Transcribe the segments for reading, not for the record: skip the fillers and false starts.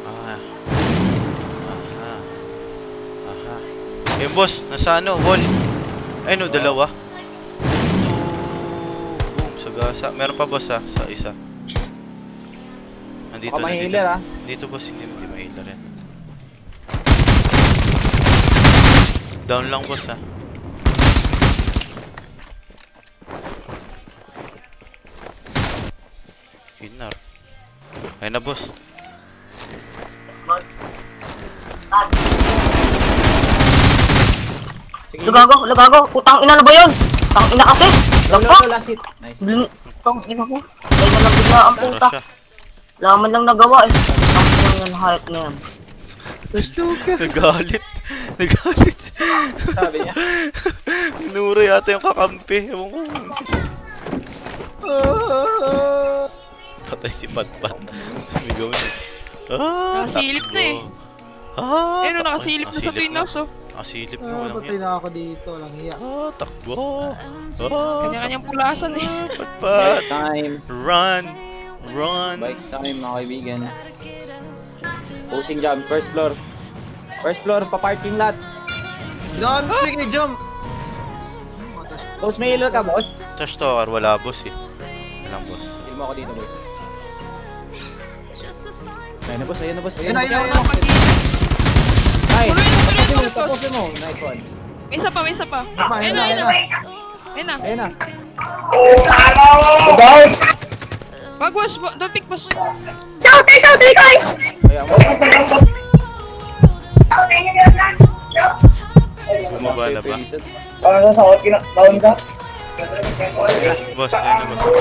Ah. Aha. Aha. Eh, boss, nasa ano? Wall. Ay, no, dalawa. Boom, sagasa. Meron pa, boss, ha? Sa isa. Nandito, nandito. Dito, boss, hindi ma-healer yan. Down lang, boss, ha? Kinar. Ayun na, boss. Lagago. Putang ina na ba yun? Putang ina kasi. Last hit. Nice. Putang ina ko. Dahil na lang bigla ang puta. Laman lang nagawa eh. Putang ina yung hype na yan. Nagalit. Sabi niya. Minura yata yung kakampi. Ewan ko. Patay si Patpat. Sumigaw niya. Nakasilip na eh. Ayun, nakasilip na sa Twinos, oh. Nakasilip na, walang patay na ako dito, walang hiya. Takbo. Kanya-kanyang pulasan eh. Patpat. Time. Run. Bike time, mga kaibigan. Pushing jump, first floor. First floor, pa-parking lot. Dami kay jump! Boss, may healer ka, boss? Touch tower, wala, boss eh. Walang, boss. Heal mo ako dito, boss. Ayun na, boss. Ayun. Nice. Tuloy, Tapusin mo. Nice one. May isa pa. Ayun na. Wag, boss. Don't pick, boss. Shout, guys! Ayan mo. Bumaba na ba? Parang sa sakot kinakaon ka? Boss, ayun na, boss.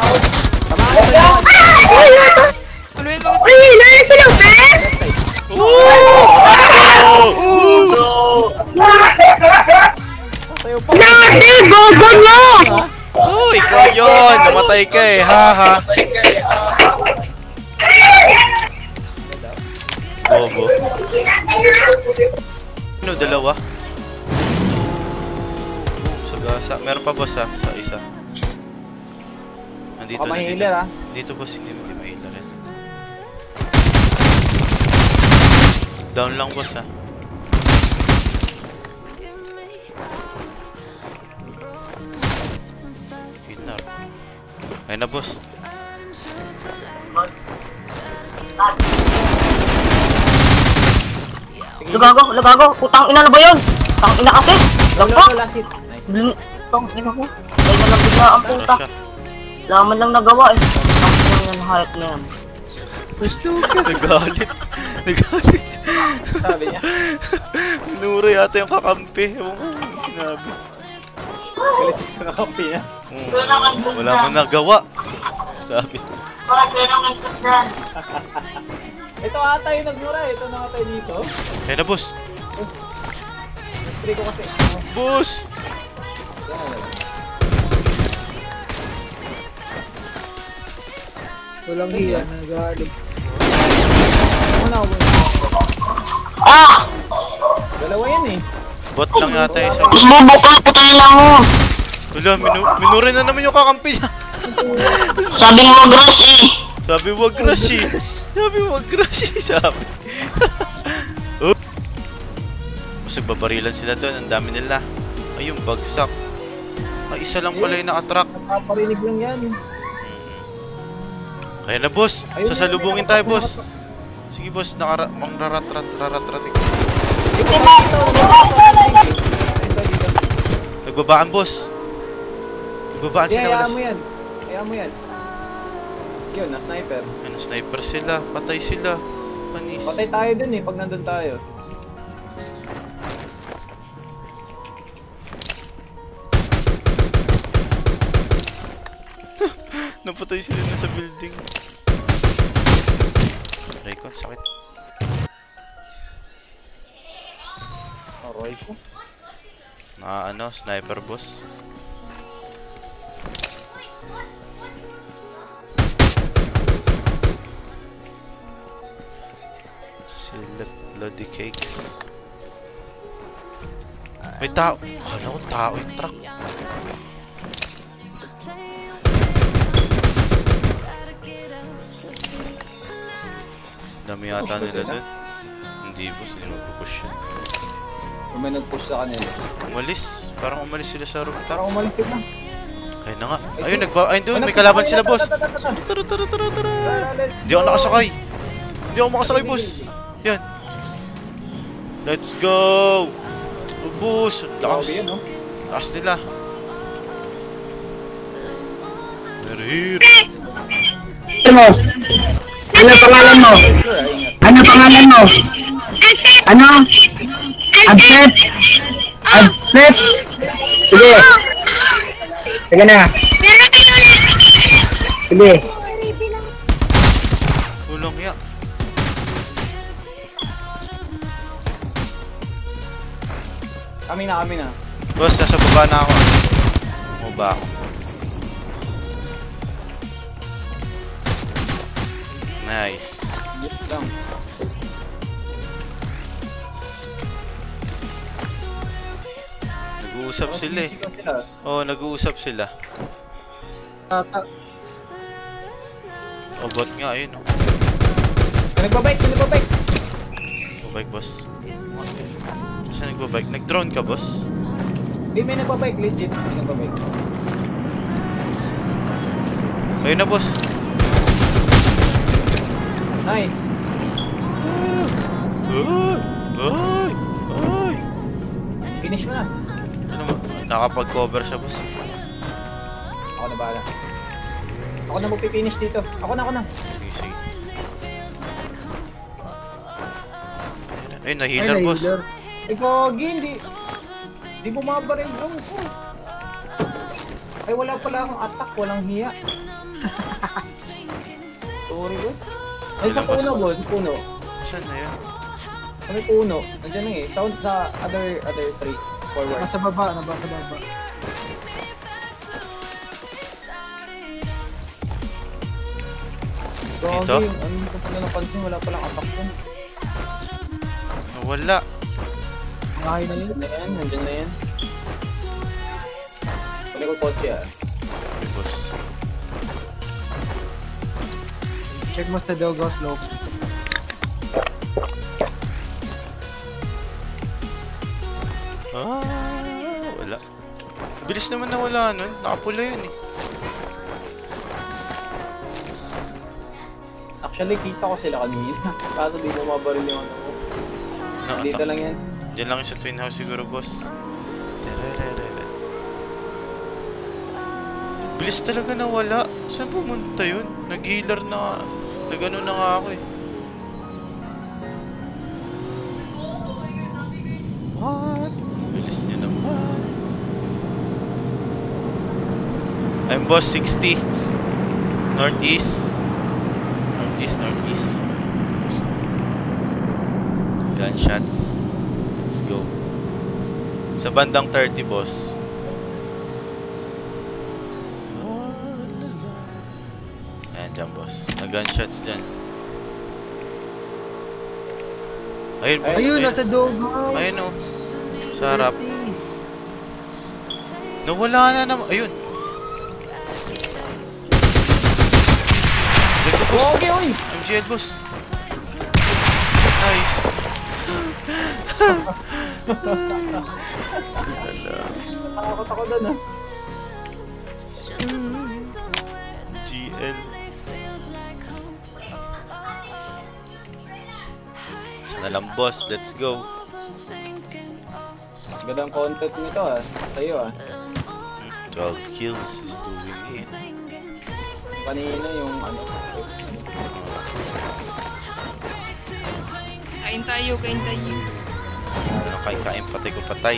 Tuloy mo. Uy, nari sila, Ben! Nari, gogo mo! Oh, ikaw yun! Namatay ka eh, haha! Bobo. Ano, dalawa? Sagasa. Meron pa, boss, ha? Sa isa. Nandito. Dito, boss, hindi ma-healer yan. Down lang, boss, ha? Kinar. Ayun na, boss. Lagago. Putang ina na ba yun? Putang ina kasi. Last hit. Nice. Putang ina ko. Dahil na lang bigla ang puta. Laman lang nagawa eh. Putang ina yung hype na yan. Nagalit. Sabi niya. Minura yata yung kakampi. Ewan ko yung sinabi. Galit siya sa kakampi niya. Wala mo nagawa. Sabi. Ito ata yung nagmura. Ito na ata dito. Kaya na, boss. Nag-spray ko kasi. Boss! Walang hiya, nagalit. Dalawa yan eh. Bot lang yata yung isa. Bubukal, putang ina mo. Wala, minura na naman yung kakampi niya. Sabi mo grass eh. Sabi wag rush eh. Sabi. Kasi babarilan sila doon, ang dami nila. Ayun, bagsak. Ay, isa lang pala yung nakatrack. Nakaparinig lang yan. Kaya na, boss. Sasalubungin tayo, boss. Sige, boss. Rarat-ratik. Nagbabaan, boss. Nagbabaan sila. Hayaan mo yan. Yun, na-sniper. Ay, na-sniper sila. Patay sila. Panis. Patay tayo dun eh, pag nandun tayo. Napatay sila na sa building. Raycon, sakit. Aroy ko. Sniper boss. Select bloody cakes. May tao. Akala ko tao yung truck. Dami yata Push nila sila? dun. Hindi boss, hindi magpupush yun. Kung may nag-push sa kanila. Umalis. Parang umalis sila sa rooftop. Tara, umalis na. Ayun na nga. Ayun, ayun doon. May kalaban sila, boss. Tara. Hindi ako nakasakay. Hindi ako makasakay, boss. Yan. Let's go! Ubus! Lakas. Lakas nila. We're here. Ano pangalan mo? Ano pangalan mo? Ano? Abset? Abset? Sige. Sige na. Sige. Tulong ya. Kami na. Boss, nasa baba na ako. Baba ako. Nice. Yes lang. Nag-uusap sila eh. Oo, nag-uusap sila. Tata. O, bot nga, ayun o. Nagbabike. Nagbabike, boss. Saan nagbabike? Nag-drone ka, boss? Hindi, may nagbabike. Legit. May nagbabike. Ayun na, boss. Nice. Ay! Finish mo na. Ano mo? Nakapag-cover siya, boss. Ako na bahala. Ako na magpipinish dito. Ako na. Sige. Ay, na-healer, boss. Ay, gogi, hindi bumaba rin drone ko. Ay, wala pala akong attack, walang hiya. Sorry, boss. Ay, sa puno, boss, puno. Saan na yun? Sa may puno, nandiyan na eh. Sa other three, forward. Nasa baba. Dito? Ano ko pala napansin, wala palang attack ko. Wala. Bahay na yun. Nandiyan na yan. Pwede ko kotse ah. Okay, boss. Check mo sa Dogo slope. Wala. Bilis naman na wala nun. Nakapula yun eh. Actually, kita ko sila kanina. Kaso di bumabaril yung ano ko. Dito lang yan. Diyan lang yung sa twin house siguro, boss. Bilis talaga na wala. Saan pumunta yun? Nag-healer na. Nag-ano na nga ako eh. What? Bilis niya naman. I'm boss 60. Northeast. Northeast. Gunshots. Let's go. Sa bandang 30, boss. Ayan dyan, boss. Nag-gunshots dyan. Ayun, boss. Ayun, nasa Dogo. Ayun o. Sa harap. Nawala na naman. Ayun. Okay, oy! MGL, boss. Nice. Takot ako doon ah. GL. Sana lang, boss. Let's go. Gandang content nito ah. Sa'yo ah. 12 kills is doing it. Kanina yung ano. Kain tayo. Ano kain patay ko patay.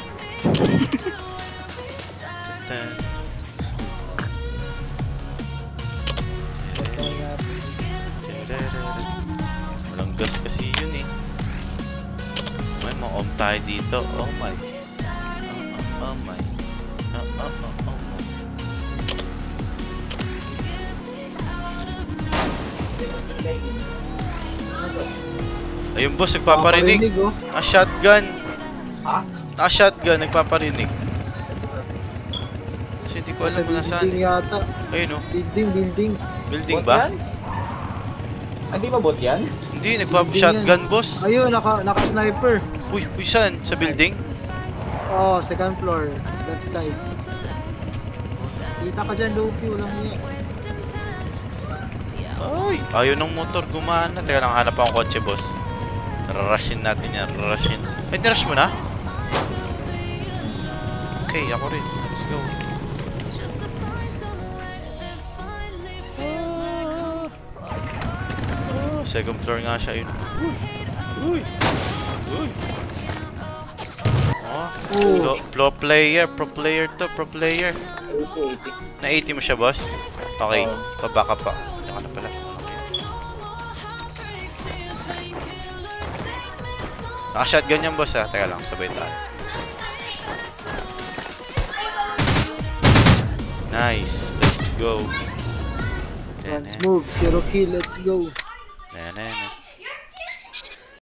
Walang gas kasi yun eh. May ma-om tayo dito. Oh my. Oh my. Ayun, boss, nagpaparinig. Oh. Shotgun. Ha? Shotgun, nagpaparinig. Kasi hindi ko alam kung nasaan. Building yata. Ayun o. Building. Building Bot ba? yan? Ah, di ba bot yan? Hindi, nagpa-shotgun, boss. Ayun, naka-sniper. Uy, saan? Sa building? Oo, second floor. Left side. Kita ka dyan, Loki. Walang iya. Ay, ayaw ng motor gumana. Teka lang, hanap akong kotse, boss. Rarushin natin yan, rarushin. Ay, nirush mo na? Okay, ako rin. Let's go. Second floor nga siya, yun. Uy! Oh, pro player to, pro player. 80. Na-80 mo siya, boss? Okay, pabaka pa. Diyan ka na pala. Naka-shotgun yan, boss, ha? Teka lang, sabay tayo. Nice, let's go. One smoke, 0 kill, let's go. Na.